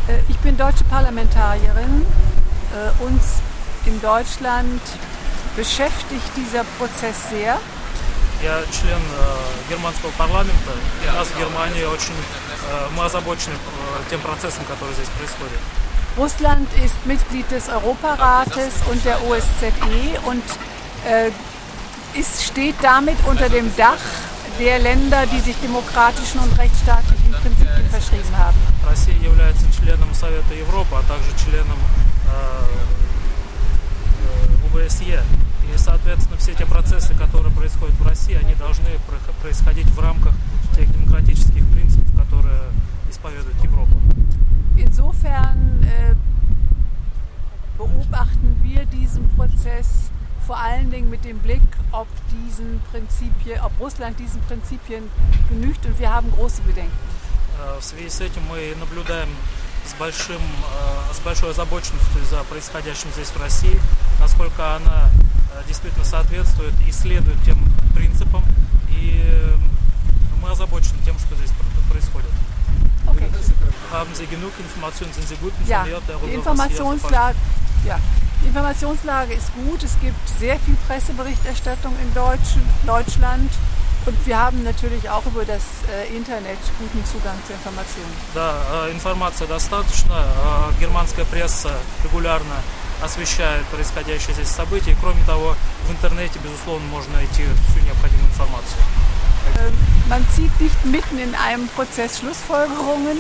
Ich bin deutsche Parlamentarierin. Uns in Deutschland beschäftigt dieser Prozess sehr. Я член германского парламента, и нас в Германии мы озабочены тем процессом, который здесь происходит. Russland ist Mitglied des Europarates und der OSZE und steht damit unter dem Dach der Länder, die sich demokratischen und rechtsstaatlichen Prinzipien verschrieben haben. Россия является членом Совета Европы, а также членом ОБСЕ. И, соответственно, все те процессы, которые происходят в России, они должны происходить в рамках тех демократических принципов, которые исповедует Европа. Insofern beobachten wir diesen Prozess vor allen Dingen mit dem Blick, ob Russland diesen Prinzipien genügt, und wir haben große Bedenken. В связи с этим мы наблюдаем с большой озабоченностью за происходящим здесь в России, насколько она действительно соответствует и следует тем принципам, и мы озабочены тем, что здесь происходит. Okay. Haben Sie genug Informationen? Sind Sie gut Ja, informiert darüber, die Informationslage ist gut. Es gibt sehr viel Presseberichterstattung in Deutschland. Und wir haben natürlich auch über das Internet guten Zugang zu Informationen. Да, информации достаточно. Германская пресса регулярно освещает происходящие здесь события. И, кроме того, в интернете, безусловно, можно найти всю необходимую информацию. Man zieht nicht mitten in einem Prozess Schlussfolgerungen.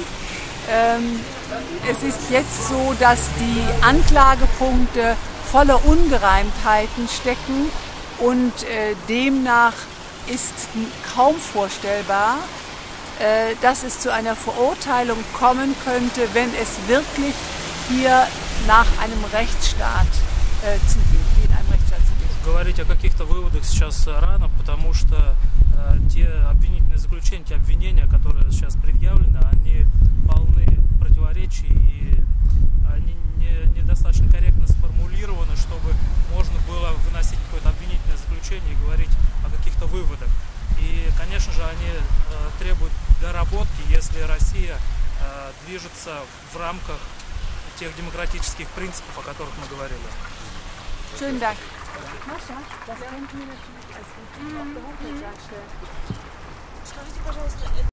Es ist jetzt so, dass die Anklagepunkte voller Ungereimtheiten stecken und demnach ist kaum vorstellbar, dass es zu einer Verurteilung kommen könnte, wenn es wirklich hier nach einem Rechtsstaat zugeht, wie in einem Rechtsstaat zugeht. Говорить о каких-то выводах сейчас рано, потому что те обвинительные заключения, те обвинения, которые сейчас предъявлены, они полны противоречий и они недостаточно корректно сформулированы, чтобы можно было выносить какое-то обвинительное заключение и говорить о каких-то выводах. И, конечно же, они требуют доработки, если Россия движется в рамках тех демократических принципов, о которых мы говорили. Schönen Dank. Mascha, das könnten wir natürlich als Motiv auf der Homepage darstellen. Скажите, пожалуйста,